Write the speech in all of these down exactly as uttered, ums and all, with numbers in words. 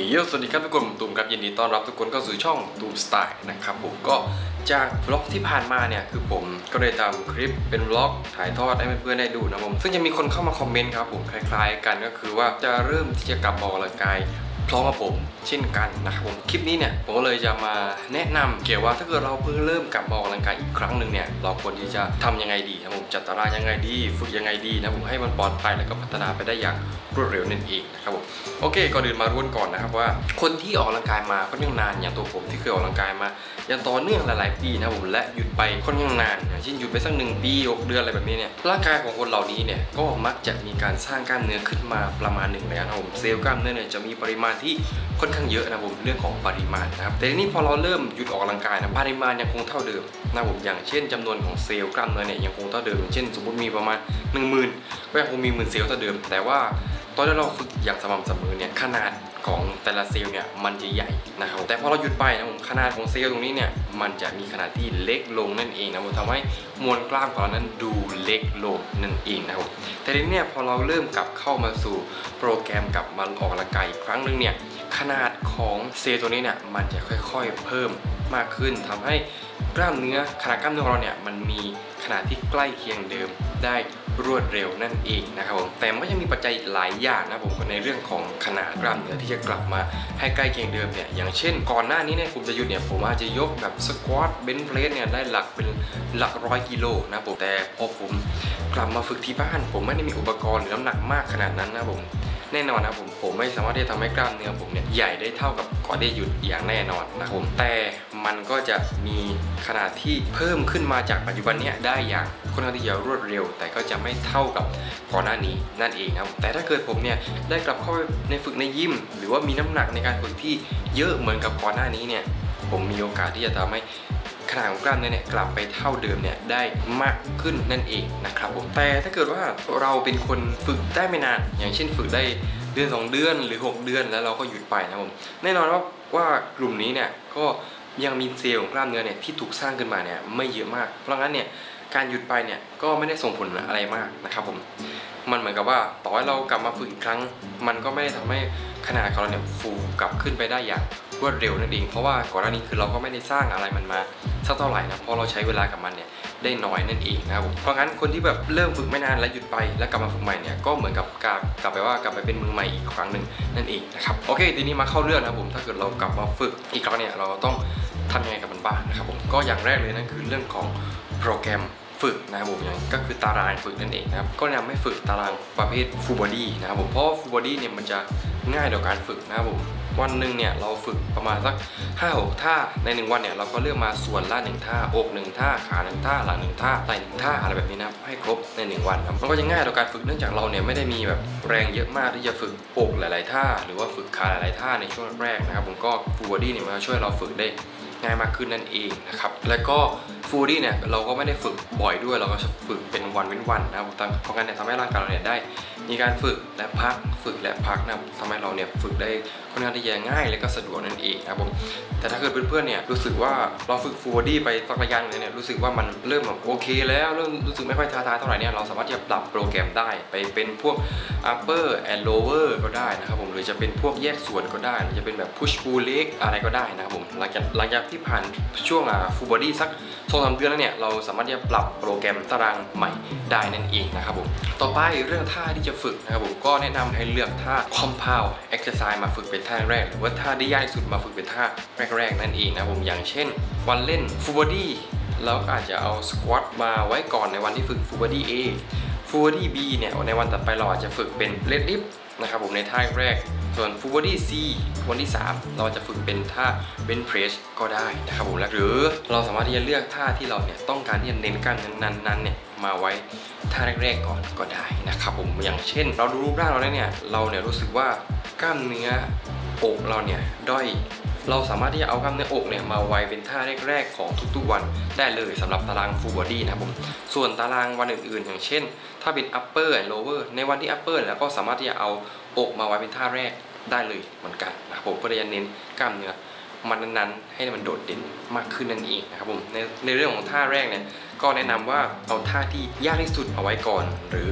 เยสวัสดีครับทุกคนผมตูมครับยินดีต้อนรับทุกคนเข้าสู่ช่องตูมสไตล์นะครับผมก็จากบล็อกที่ผ่านมาเนี่ยคือผมก็ได้ทำคลิปเป็นบล็อกถ่ายทอดให้เพื่อนๆได้ดูนะผมซึ่งจะมีคนเข้ามาคอมเมนต์ครับผมคล้ายๆกันก็คือว่าจะเริ่มที่จะกลับออกกำลังกายพร้อมกับผมเช่นกันนะครับผมคลิปนี้เนี่ยผมก็เลยจะมาแนะนำเกี่ยวว่าถ้าเกิดเราเพิ่งเริ่มกลับมาออกกำลังกายอีกครั้งหนึ่งเนี่ยเราควรที่จะทำยังไงดีนะผมจัดตารางยังไงดีฝึกยังไงดีนะผมให้มันปลอดภัยแล้วก็พัฒนาไปได้อย่างรวดเร็วนั่นเองนะครับผมโอเคก่อนอื่นมาร่วนก่อนนะครับว่าคนที่ออกกำลังกายมาค่อนข้างนานอย่างตัวผมที่เคยออกกำลังกายมาอย่างต่อเนื่องหลายๆปีนะผมและหยุดไปค่อนข้างนานอย่างเช่นหยุดไปสักหนึ่งปีหกเดือนอะไรแบบนี้เนี่ยร่างกายของคนเหล่านี้เนี่ยก็มักจะมีการสร้างกล้ามเนื้อขึ้นมาประมาณหนึ่งเลยนะผมเซลล์กล้ามเนื้อเนี่ยจะมีปริมาณที่ค่อนข้างเยอะนะผมเรื่องของปริมาณนะครับแต่ทีนี้พอเราเริ่มหยุดออกกำลังกายนะปริมาณยังคงเท่าเดิมนะผมอย่างเช่นจำนวนของเซลล์กล้ามเนื้อเนี่ยยังคงเท่าเดิมเช่นสมมติมีประมาณหนึ่งหมื่นก็ยังคงมีหมื่นเซลล์เท่าเดิมแต่ว่าตอนที่เราฝึกอย่างสม่ำเสมอเนี่ยขนาดของแต่ละเซลล์เนี่ยมันจะใหญ่นะครับแต่พอเราหยุดไปนะผมขนาดของเซลล์ตรงนี้เนี่ยมันจะมีขนาดที่เล็กลงนั่นเองนะผมทำให้มวลกล้ามของเรานั้นดูเล็กลงนั่นเองนะครับแต่ทีนี้เนี่ยพอเราเริ่มกลับเข้ามาสู่โปรแกรมกลับมาออกกำลังกายอีกครั้งหนึ่งเนี่ยขนาดของเซลล์ตัวนี้เนี่ยมันจะค่อยๆเพิ่มมากขึ้นทำให้กล้ามเนื้อขนาดกล้ามเนื้อของเราเนี่ยมันมีขนาดที่ใกล้เคียงเดิมได้รวดเร็วนั่นเองนะครับผมแต่มันก็ยังมีปัจจัยหลายอย่างนะผมในเรื่องของขนาดกล้ามเนื้อที่จะกลับมาให้ใกล้เคียงเดิมเนี่ยอย่างเช่นก่อนหน้านี้เนี่ยผมจะหยุดเนี่ยผมอาจจะยกแบบสควอตเบนช์เพรสเนี่ยได้หลักเป็นหลักร้อยกิโลนะผมแต่พอผมกลับมาฝึกที่บ้านผมไม่ได้มีอุปกรณ์หรือน้ำหนักมากขนาดนั้นนะผมแน่นอนนะผมผมไม่สามารถที่จะทำให้กล้ามเนื้อผมเนี่ยใหญ่ได้เท่ากับก่อนที่หยุดอย่างแน่นอนนะผมแต่มันก็จะมีขนาดที่เพิ่มขึ้นมาจากปัจจุบันนี้ได้อย่างค่อนข้างที่จะรวดเร็วแต่ก็จะไม่เท่ากับก่อนหน้านี้นั่นเองครับแต่ถ้าเกิดผมเนี่ยได้กลับเข้าไปในฝึกในยิมหรือว่ามีน้ำหนักในการฝึกที่เยอะเหมือนกับก่อนหน้านี้เนี่ยผมมีโอกาสที่จะทำให้ขนาดของกล้ามเนื้อเนี่ยกลับไปเท่าเดิมเนี่ยได้มากขึ้นนั่นเองนะครับผมแต่ถ้าเกิดว่าเราเป็นคนฝึกได้ไม่นานอย่างเช่นฝึกได้เดือนสองเดือนหรือหกเดือนแล้วเราก็หยุดไปนะผมแน่นอนว่าว่ากลุ่มนี้เนี่ยก็ยังมีเซลล์ของกล้ามเนื้อเนี่ยที่ถูกสร้างขึ้นมาเนี่ยไม่เยอะมากเพราะงั้นเนี่ยการหยุดไปเนี่ยก็ไม่ได้ส่งผลอะไรมากนะครับผมมันเหมือนกับว่าต่อให้เรากลับมาฝึกอีกครั้งมันก็ไม่ได้ทำให้ขนาดของเราเนี่ยฟูกลับขึ้นไปได้อย่างรวดเร็วนั่นเองเพราะว่าก่อนหน้านี้คือเราก็ไม่ได้สร้างอะไรมันมาสักเท่าไหร่นะเพราะเราใช้เวลากับมันเนี่ยได้น้อยนั่นเองนะครับผมเพราะงั้นคนที่แบบเริ่มฝึกไม่นานแล้วหยุดไปแล้วกลับมาฝึกใหม่เนี่ยก็เหมือนกับกลับกลับไปว่ากลับไปเป็นมือใหม่อีกครั้งหนึ่งนั่นเองนะครับโอเคทีนี้มาเข้าเรื่องนะครับผมถ้าเกิดเรากลับมาฝึกอีกครั้งเนี่ยเราต้องทำยังไงกับมันบ้างนะครับผมก็อย่างแรกเลยนั่นคือเรื่องของโปรแกรมฝึกนะครับผมอย่างก็คือตารางฝึกนั่นเองนะครับก็แนะนำให้ฝึกตารางประเภท full body นะครับผมเพราะ full body เนี่ยมันจะง่ายต่อการฝึกนะครับผมวันหนึ่งเนี่ยเราฝึกประมาณสัก ห้าหก ท่าในหนึ่งวันเนี่ยเราก็เลือกมาส่วนละหนึ่งท่าอกหนึ่งท่าขาหนึ่งท่าหลังหนึ่งท่าไหล่หนึ่งท่าอะไรแบบนี้นะให้ครบในหนึ่งวันครับมันก็จะง่ายต่อการฝึกเนื่องจากเราเนี่ยไม่ได้มีแบบแรงเยอะมากที่จะฝึกอกหลายๆท่าหรือว่าฝึกขาหลายๆท่าในช่วงแรกนะครับผมก็ full body เนี่ยมันจะช่วยเราฝึกได้ง่ายมากขึ้นนั่นเองนะครับแล้วก็ฟูลดี้เนี่ยเราก็ไม่ได้ฝึกบ่อยด้วยเราก็ฝึกเป็นวันเว้นวันนะครับเพราะงั้นเนี่ยทำให้ร่างกายเราเนี่ยได้มีการฝึกและพักฝึกและพักนะทำให้เราเนี่ยฝึกได้ค่อนข้างที่จะง่ายและก็สะดวกนั่นเองครับผมแต่ถ้าเกิดเพื่อนๆเนี่ยรู้สึกว่าเราฝึกฟูลดี้ไปสักระยะนึงเนี่ยรู้สึกว่ามันเริ่มแบบโอเคแล้วเริ่มรู้สึกไม่ค่อยท้าทายเท่าไหร่เนี่ยเราสามารถที่จะปรับโปรแกรมได้ไปเป็นพวก upper and lower ก็ได้นะครับผมหรือจะเป็นพวกแยกส่วนก็ได้หรือจะเป็นแบบ push pull leg อะไรก็ได้นะครับผมหลังจากหลังจากที่ผ่านช่วงอ่า full body สักสองสามเดือนแล้วเนี่ยเราสามารถที่จะปรับโปรแกรมตารางใหม่ได้นั่นเองนะครับผมต่อไปเรื่องท่าที่จะฝึกนะครับผมก็แนะนำให้เลือกท่า compound exercise มาฝึกเป็นท่าแรกหรือว่าท่าที่ยากที่สุดมาฝึกเป็นท่าแรกๆนั่นเองนะผมอย่างเช่นวันเล่น full body เราก็อาจจะเอา squat มาไว้ก่อนในวันที่ฝึก full body A full body B เนี่ยในวันต่อไปเราอาจจะฝึกเป็น leg lift นะครับผมในท่าแรกส่วน full body C วันที่สามเราจะฝึกเป็นท่า bench press ก็ได้นะครับผมหรือเราสามารถที่จะเลือกท่าที่เราเนี่ยต้องการที่จะเน้นกล้ามเนื้อนั้นๆเนี่ยมาไว้ท่าแรกๆก่อนก็ได้นะครับผมอย่างเช่นเราดูรูปร่างเราเนี่ยเราเนี่ยรู้สึกว่ากล้ามเนื้ออกเราเนี่ยด้อยเราสามารถที่จะเอากล้ามเนื้ออกเนี่ยมาไว้เป็นท่าแรกๆของทุกๆวันได้เลยสำหรับตาราง full body นะครับผมส่วนตารางวันอื่นๆอย่างเช่นถ้าเป็น upper and lower ในวันที่ upper แล้วก็สามารถที่จะเอาอกมาไว้เป็นท่าแรกได้เลยเหมือนกันนะครับผมเพื่อจะเน้นกล้ามเนื้อมันนั้นๆให้มันโดดเด่นมากขึ้นนั่นเองนะครับผมในในเรื่องของท่าแรกเนี่ยก็แนะนำว่าเอาท่าที่ยากที่สุดเอาไว้ก่อนหรือ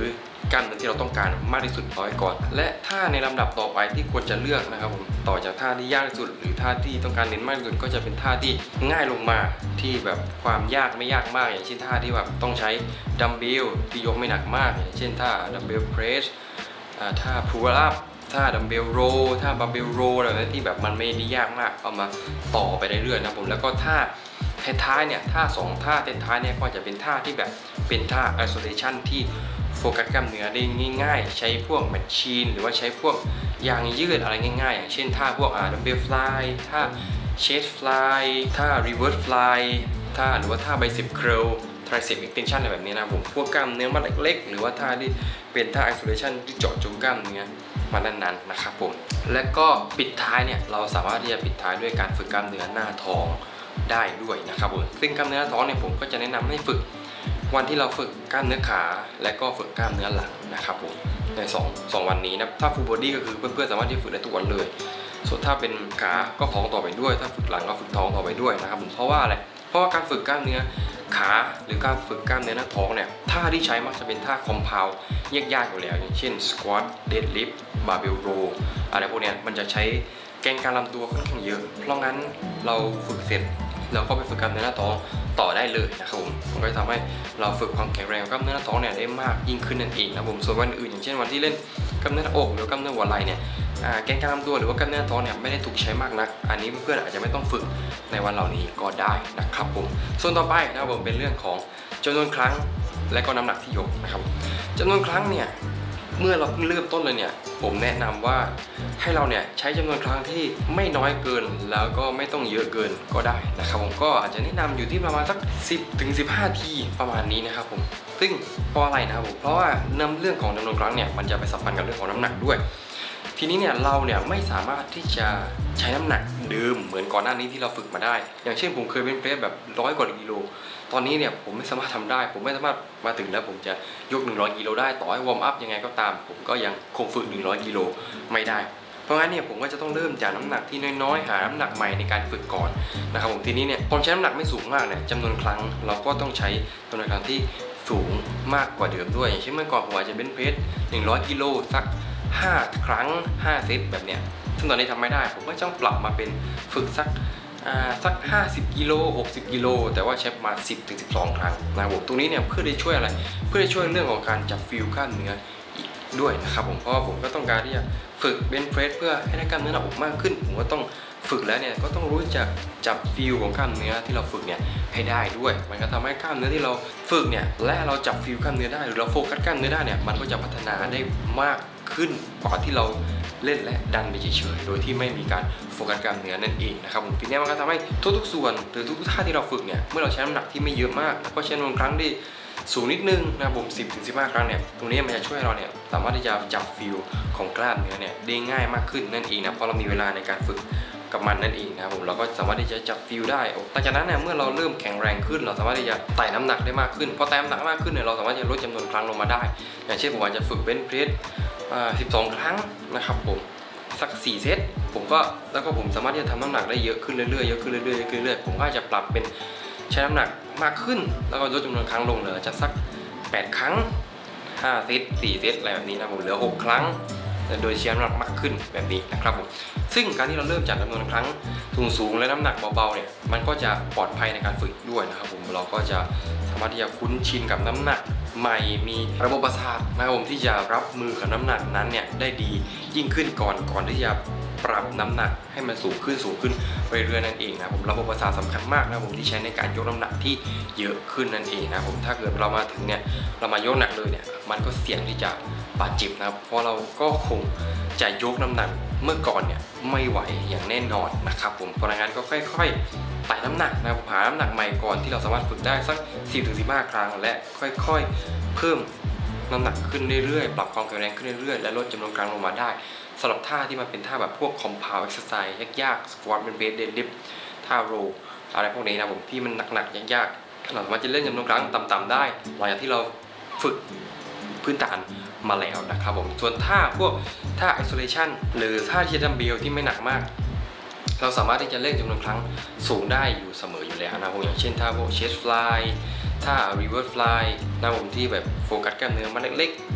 กล้ามเนื้อที่เราต้องการมากที่สุดเอาไว้ก่อนและท่าในลำดับต่อไปที่ควรจะเลือกนะครับผมต่อจากท่าที่ยากที่สุดหรือท่าที่ต้องการเน้นมากที่สุดก็จะเป็นท่าที่ง่ายลงมาที่แบบความยากไม่ยากมากอย่างเช่นท่าที่แบบต้องใช้ดัมเบลที่ยกไม่หนักมากอย่างเช่นท่าดัมเบลเพรสท่าพูลอัพท่าดัมเบลโรท่าบัมเบลโรอะไรที่แบบมันไม่ได้ยากมากเอามาต่อไปเรื่อยๆนะผมแล้วก็ท่าท้ายๆเนี่ยท่าสองท่าท้ายๆเนี่ยก็จะเป็นท่าที่แบบเป็นท่า isolation ที่โฟกัสกล้ามเนื้อได้ง่ายๆใช้พวกแมชชีนหรือว่าใช้พวกยางยืดอะไรง่ายๆอย่างเช่นท่าพวกอ่าดัมเบลฟลายท่าเชสฟลายท่ารีเวิร์สฟลายท่าหรือว่าท่าไบเซปเคิลไทรเซปเอ็กเทนชันอะไรแบบนี้นะผมพวกกล้ามเนื้อมัดเล็กๆหรือว่าท่าที่เป็นท่า isolation ที่เจาะจงกล้ามเนื้อมานั้นๆนะครับผมและก็ปิดท้ายเนี่ยเราสามารถที่จะปิดท้ายด้วยการฝึกกล้ามเนื้อหน้าท้องได้ด้วยนะครับผมซึ่งกล้ามเนื้อหน้าท้องเนี่ยผมก็จะแนะนำให้ฝึกวันที่เราฝึกกล้ามเนื้อขาและก็ฝึกกล้ามเนื้อหลังนะครับผมในสอง สองวันนี้นะถ้า full body ก็คือเพื่อนๆสามารถที่ฝึกได้ทุกวันเลยส่วนถ้าเป็นขาก็ท้องต่อไปด้วยถ้าฝึกหลังก็ฝึกท้องต่อไปด้วยนะครับผมเพราะว่าอะไรเพราะว่าการฝึกกล้ามเนื้อขาหรือการฝึกกล้ามเนื้อหน้าท้องเนี่ยท่าที่ใช้มักจะเป็นท่าคอมเพลยากๆอยู่แล้วอย่างเช่น squat deadlift barbell row อะไรพวกนี้มันจะใช้แกนการลำตัวค่อนข้างเยอะเพราะงั้นเราฝึกเสร็จเราก็ไปฝึกกล้ามเนื้อหน้าท้องต่อได้เลยนะครับผมมันก็จะทำให้เราฝึกความแข็งแรงกล้ามเนื้อหน้าท้องเนี่ยได้มากยิ่งขึ้นนั่นเองนะผมส่วนวันอื่นอย่างเช่นวันที่เล่นกล้ามเนื้อหน้าอกหรือกล้ามเนื้อหัวไหล่เนี่ยแกนการลำตัวหรือว่ากล้ามเนื้อท้องเนี่ยไม่ได้ถูกใช้มากนักอันนี้เพื่อนๆอาจจะไม่ต้องฝึกในวันเหล่านี้ก็ได้นะครับผมส่วนต่อไปนะครับผมเป็นเรื่องของจำนวนครั้งและก็น้ำหนักที่ยกนะครับจำนวนครั้งเนี่ยเมื่อเราเพิ่งเริ่มต้นเลยเนี่ยผมแนะนำว่าให้เราเนี่ยใช้จำนวนครั้งที่ไม่น้อยเกินแล้วก็ไม่ต้องเยอะเกินก็ได้นะครับผมก็อาจจะแนะนำอยู่ที่ประมาณสักสิบถึงสิบห้าทีประมาณนี้นะครับผมซึ่งเพราะอะไรนะครับผมเพราะว่านำเรื่องของจำนวนครั้งเนี่ยมันจะไปสัมพันธ์กับเรื่องของน้ำหนักด้วยทีนี้เนี่ยเราเนี่ยไม่สามารถที่จะใช้น้ำหนักเดิมเหมือนก่อนหน้านี้ที่เราฝึกมาได้อย่างเช่นผมเคยเป็นเพลสแบบร้อยกว่ากิโลตอนนี้เนี่ยผมไม่สามารถทำได้ผมไม่สามารถมาถึงแล้วผมจะยกหนึ่งร้อยกิโลได้ต่อให้วอร์มอัพยังไงก็ตามผมก็ยังคงฝึกหนึ่งร้อยกิโลไม่ได้เพราะงั้นเนี่ยผมก็จะต้องเริ่มจากน้ำหนักที่น้อยๆหาน้ำหนักใหม่ในการฝึกก่อนนะครับผมทีนี้เนี่ยผมใช้น้ำหนักไม่สูงมากเนี่ยจำนวนครั้งเราก็ต้องใช้จำนวนครั้งที่สูงมากกว่าเดิมด้วยอย่างเช่นเมื่อก่อนผมอาจจะเป็นเพลสหนึ่งร้อยกิโลสักห้าครั้งห้าเซตแบบเนี้ยซึ่งตอนนี้ทำไม่ได้ผมก็ต้องปรับมาเป็นฝึกสักอ่าสักห้าสิบกิโลหกสิบกิโลแต่ว่าใช้ประมาณสิบถึงสิบสองครั้งนะครับผมตรงนี้เนี่ยเพื่อได้ช่วยอะไรเพื่อได้ช่วยเรื่องของการจับฟิลกล้ามเนื้ออีกด้วยนะครับผมเพราะว่าผมก็ต้องการที่จะฝึกเบนช์เพรสเพื่อให้ได้กล้ามเนื้อหน้าอกมากขึ้นผมก็ต้องฝึกแล้วเนี่ยก็ต้องรู้จักจับฟิลของกล้ามเนื้อที่เราฝึกเนี่ยให้ได้ด้วยมันก็ทำให้กล้ามเนื้อที่เราฝึกเนี่ยและเราจับฟิลกล้ามเนื้อได้หรือเราโฟกัสกล้ามเนื้อได้เนี่ยมันก็จะพัฒนาได้มากขึ้นกว่าที่เราเล่นและดันไปเฉยๆโดยที่ไม่มีการโฟกัสกล้ามเนื้อนั่นเองนะครับผมทีนี้มันก็ทำให้ทุกๆส่วนหรือทุกๆท่าที่เราฝึกเนี่ยเมื่อเราใช้น้ำหนักที่ไม่เยอะมากแล้วก็ใช้จำนวนครั้งที่สูงนิดนึงนะครับผมสิบถึงสิบห้าครั้งเนี่ยตรงนี้มันจะช่วยเราเนี่ยสามารถที่จะจับฟิลของกล้ามเนื้อเนี่ยได้ง่ายมากขึ้นนั่นเองนะเพราะเรามีเวลาในการฝึกกับมันนั่นเองนะครับผมเราก็สามารถที่จะจับฟิลได้หลังจากนั้นเนี่ยเมื่อเราเริ่มแข็งแรงขึ้นเราสามารถที่จะไต่น้ำหนักได้มากขึ้นพอไต่น้ำหนักมากขึ้นเนี่ยเราสามารถจะลดจำนวนครั้งลงมาได้อย่างเช่นผมอาจจะฝึกเบนช์เพรสสิบสองครั้งนะครับผมสักสี่เซตผมก็แล้วก็ผมสามารถที่จะทำน้ำหนักได้เยอะขึ้นเรื่อยๆเยอะขึ้นเรื่อยๆเยอะขึ้นเรื่อยๆผมก็จะปรับเป็นใช้น้ำหนักมากขึ้นแล้วก็ลดจำนวนครั้งลงเหลือจะสักแปดครั้งห้าเซตสี่เซตอะไรแบบนี้นะผมเหลือหกครั้งโดยใช้น้ำหนักมากขึ้นแบบนี้นะครับผมซึ่งการที่เราเริ่มจากจำนวนครั้งสูงๆและน้ำหนักเบาๆเนี่ยมันก็จะปลอดภัยในการฝึกด้วยนะครับผมเราก็จะสามารถที่จะคุ้นชินกับน้ำหนักใหม่มีระบบประสาทนะครับผมที่จะรับมือกับน้ำหนักนั้นเนี่ยได้ดียิ่งขึ้นก่อนก่อนที่จะปรับน้ำหนักให้มันสูงขึ้นสูงขึ้นไปเรื่อยๆนั่นเองนะผมระบบประสาทสำคัญมากนะผมที่ใช้ในการยกน้ำหนักที่เยอะขึ้นนั่นเองนะผมถ้าเกิดเรามาถึงเนี่ยเรามายกหนักเลยเนี่ยมันก็เสี่ยงที่จะบาดเจ็บนะครับเพราะเราก็คงจะยกน้ำหนักเมื่อก่อนเนี่ยไม่ไหวอย่างแน่นอนนะครับผมเพราะงั้นก็ค่อยๆไต่น้ำหนักนะหาน้ำหนักใหม่ก่อนที่เราสามารถฝึกได้สัก สิบถึงสิบห้า ครั้งและค่อยๆเพิ่มน้ำหนักขึ้นเรื่อยๆปรับความแข็งแรงขึ้นเรื่อยๆและลดจำนวนครั้งลงมาได้สำหรับท่าที่มันเป็นท่าแบบพวก compound exercise ยากๆ squat เป็น base deadlift ท่า row อะไรพวกนี้นะผมที่มันหนักๆยากๆเราสามารถจะเล่นจำนวนครั้งต่ำๆได้หลังจากที่เราฝึกพื้นฐานมาแล้วนะครับผมส่วนท่าพวกท่า isolation หรือท่าที่ดัมเบลที่ไม่หนักมากเราสามารถที่จะเล่นจำนวนครั้งสูงได้อยู่เสมออยู่แล้วนะผมอย่างเช่นท่าพวก chest fly ท่า reverse fly นะผมที่แบบโฟกัสกล้ามเนื้อมันเล็กๆ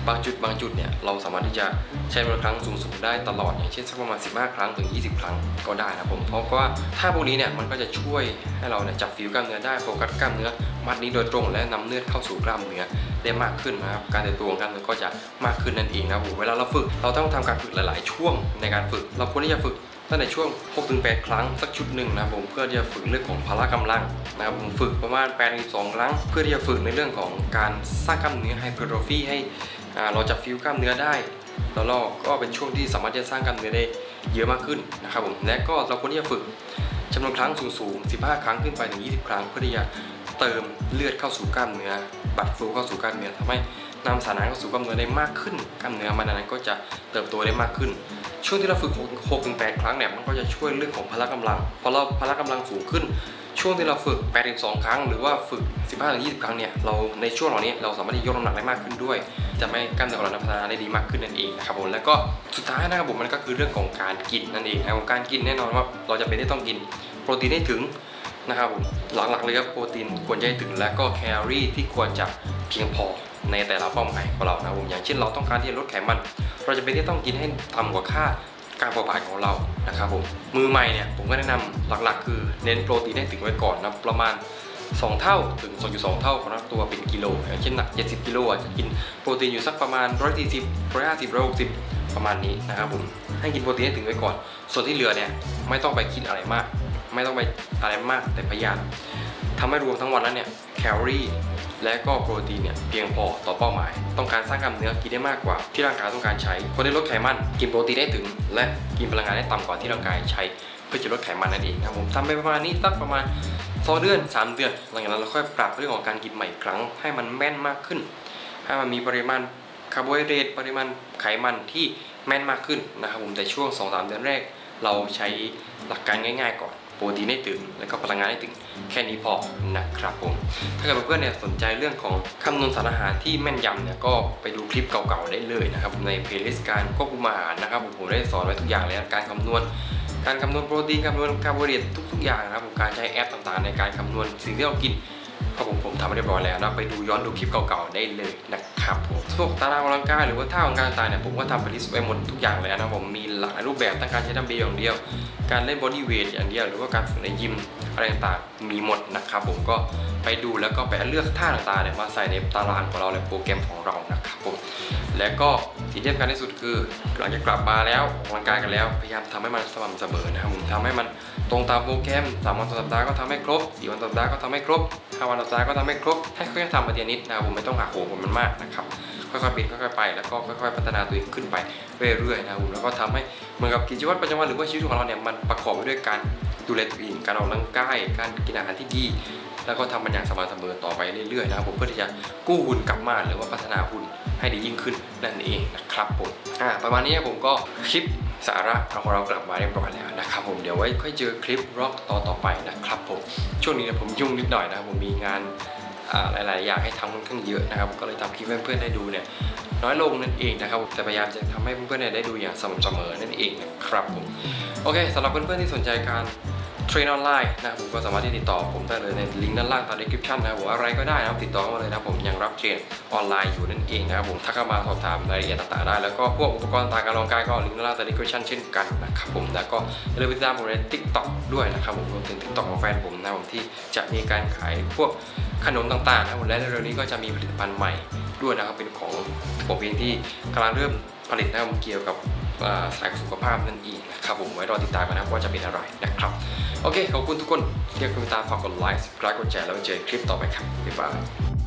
บางจุดบางจุดเนี่ยเราสามารถที่จะใช้จำนวนครั้งสูงๆได้ตลอดอย่างเช่นสักประมาณสิบห้าครั้งถึงยี่สิบครั้งก็ได้นะผมเพราะว่าถ้าพวกนี้เนี่ยมันก็จะช่วยให้เราเนี่ยจับฟิลกล้ามเนื้อได้โฟกัสกล้ามเนื้อมัดนี้โดยตรงและนำเลือดเข้าสู่กล้ามเนื้อได้มากขึ้นนะครับการตื่นตัวของกล้ามเนื้อก็จะมากขึ้นนั่นเองนะผมเวลาเราฝึกเราต้องทำการฝึกหลายๆช่วงในการฝึกเราควรที่จะฝึกตั้งแต่ช่วง หกถึงแปด ครั้งสักชุดหนึ่งนะผมเพื่อที่จะฝึกเรื่องของพละกำลังนะครับผมฝึกประมาณแปดถึงสองครั้งเพื่อที่จะฝึกในเรื่องของการสร้างกล้ามเนื้อไฮเปอร์โทฟีให้เราจับฟิลกล้ามเนื้อได้แล้วเราก็เป็นช่วงที่สามารถจะสร้างกล้ามเนื้อได้เยอะมากขึ้นนะครับผมและก็เราควรที่จะฝึกจำนวนครั้งสูงๆสิบห้าครั้งขึ้นไปถึงยี่สิบครั้งเพื่อที่จะเติมเลือดเข้าสู่กล้ามเนื้อบัดฟลูเข้าสู่กล้ามเนื้อทำให้นำสารอาหารเข้าสู่กล้ามเนื้อได้มากขึ้นกล้ามเนื้อมันนั้นก็จะเติบโตได้มากขึ้นช่วงที่เราฝึก หกถึงแปด ครั้งเนี่ยมันก็จะช่วยเรื่องของพละกำลังพอเราพละกำลังสูงขึ้นช่วงที่เราฝึก แปดถึงสอง ครั้งหรือว่าฝึก สิบห้าถึงยี่สิบ ครั้งเนี่ยเราในช่วงเหล่านี้เราสามารถที่ยกน้ำหนักได้มากขึ้นด้วยจะไม่กล้ามเนื้อของเราพัฒนาได้ดีมากขึ้นนั่นเองนะครับผมแล้วก็สุดท้ายนะครับผมมันก็คือเรื่องของการกินนั่นเองนะครับการกินแน่นอนว่าเราจะเป็นที่ต้องกินโปรตีนให้ถึงนะครับผมหลักๆเลยครับโปรตีนควรจะให้ถึงและก็แคลอรี่ที่ควรจะเพียงพอในแต่ละเป้าหมายของเรานะผมอย่างเช่นเราต้องการที่จะลดไขมันเราจะเป็นที่ต้องกินให้ต่ำกว่าค่าการเผาผลาญของเรานะครับผมมือใหม่เนี่ยผมก็แนะนำหลักๆคือเน้นโปรตีนให้ถึงไว้ก่อนนะประมาณสองเท่าถึง สองจุดสอง เท่าของตัวเป็นกิโลอย่างเช่นหนักเจ็ดสิบกิโลอาจจะกินโปรตีนอยู่สักประมาณหนึ่งร้อยสี่สิบ หนึ่งร้อยห้าสิบ หนึ่งร้อยหกสิบประมาณนี้นะครับผมให้กินโปรตีนให้ถึงไว้ก่อนส่วนที่เหลือเนี่ยไม่ต้องไปคิดอะไรมากไม่ต้องไปอะไรมากแต่พยายามทำให้รวมทั้งวันนั้นเนี่ยแคลอรี่และก็โปรตีนเนี่ยเพียงพอต่อเป้าหมายต้องการสร้างกล้ามเนื้อกินได้มากกว่าที่ร่างกายต้องการใช้คนที่ลดไขมันกินโปรตีนได้ถึงและกินพลังงานได้ต่ำกว่าที่ร่างกายใช้เพื่อจะลดไขมันนั่นเองครับผมทำไปประมาณนี้สักประมาณสองเดือนสามเดือนหลังจากนั้นเราค่อยปรับเรื่องของการกินใหม่อีกครั้งให้มันแม่นมากขึ้นให้มันมีปริมาณคาร์โบไฮเดรตปริมาณไขมันที่แม่นมากขึ้นนะครับผมแต่ช่วง สองถึงสาม เดือนแรกเราใช้หลักการง่ายๆก่อนโปรตีนให้ถึงแล้วก็พลังงานให้ถึงแค่นี้พอนะครับผมถ้าเกิดเพื่อนๆเนี่ยสนใจเรื่องของคำนวณสารอาหารที่แม่นยำเนี่ยก็ไปดูคลิปเก่าๆได้เลยนะครับในเพลย์ลิสต์การควบคุมอาหารนะครับผมได้สอนไว้ทุกอย่างเลยการคำนวณการคำนวณโปรตีนคำนวณคาร์โบไฮเดรตทุกๆอย่างนะครับผมการใช้แอปต่างๆในการคำนวณสิ่งที่เรากินก็ผมผมทำเรียบร้อยแล้วนะไปดูย้อนดูคลิปเก่าๆได้เลยนะครับผมพวกตารางกำลังกายหรือว่าท่าของการต่างๆเนี่ยผมก็ทำเป็นลิสต์ไว้หมดทุกอย่างเลยนะผมมีหลายรูปแบบทั้งการใช้ดัมเบลอย่างเดียวการเล่นบอดี้เวทอย่างเดียวหรือว่าการฝึกในยิมอะไรต่างๆมีหมดนะครับผมก็ไปดูแล้วก็ไปเลือกท่าต่างๆเนี่ยมาใส่ในตารางของเราในโปรแกรมของเรานะครับผมและก็ที่สำคัญที่สุดคือหลังจากกลับมาแล้วออกกำลังกายกันแล้วพยายามทำให้มันสม่ำเสมอนะครับผมทำให้มันตรงตามโปรแกรมสามวันต่อสัปดาห์ก็ทำให้ครบสี่วันต่อสัปดาห์ก็ทำให้ครบห้าวันต่อสัปดาห์ก็ทำให้ครบให้ค่อยๆทำมาทีละนิดนะครับผมไม่ต้องหักโหมมันมากนะครับค่อยๆเป็นค่อยๆไปแล้วก็ค่อยๆพัฒนาตัวเองขึ้นไปเรื่อยๆนะครับผมแล้วก็ทำให้เหมือนกับกิจวัตรประจำวันหรือว่าชีวิตของเราเนี่ยมันประกอบไปด้วยการดูแลตัวเองการออกกำลังกายการกินอาหารที่ดีแล้วก็ทำมันอย่างสม่ำเสมอต่อไปเรื่อยๆนะครับผมเพื่อที่จะกู้หุ่นกลับมาหรือว่าพัฒนาหุ่นให้ดียิ่งขึ้นนั่นเองนะครับผมอ่าประมาณนี้ผมก็คลิปสาระของเรากลับมาเรียบร้อยแล้วนะครับผมเดี๋ยวไว้ค่อยเจอคลิปร็อกต่อต่อไปนะครับผมช่วงนี้ผมยุ่งนิดหน่อยนะครับผมมีงานหลายๆอย่างให้ทำค่อนข้างเยอะนะครับก็เลยทำคลิปให้เพื่อนๆได้ดูเนี่ยน้อยลงนั่นเองนะครับแต่พยายามจะทำให้เพื่อนๆได้ดูอย่างสม่ำเสมอนั่นเองนะครับผมโอเคสำหรับเพื่อนๆที่สนใจการเทรนออนไลน์นะครับผมก็สามารถที่ติดต่อผมได้เลยในลิงก์ด้านล่างใต้ description นะครับผมอะไรก็ได้นะครับติดต่อเข้ามาเลยนะผมยังรับเทรนออนไลน์อยู่นั่นเองนะครับผมทักเข้ามาสอบถามรายละเอียดต่างๆได้แล้วก็พวกอุปกรณ์ต่างๆการออกกำลังกายก็ลิงก์ด้านล่างใต้ description เช่นกันนะครับผมแล้วก็อย่าลืมติดตามผมใน ติ๊กต็อก ด้วยนะครับผมรวมถึง ติ๊กต็อก ของแฟนผมนะผมที่จะมีการขายพวกขนมต่างๆนะผมและในเร็วนี้ก็จะมีผลิตภัณฑ์ใหม่ด้วยนะครับเป็นของผมเองที่กำลังเริ่มผลิตนะครับเกี่ยวกับสายสุขภาพนั่นเองนะครับผมไว้รอติดตามกันนะว่าจะเป็นอะไรนะครับโอเคขอบคุณทุกคนที่ติดตามฝากกดไลค์ ซับสไครบ์ กดแชร์แล้วไปเจอคลิปต่อไปครับบ๊ายบาย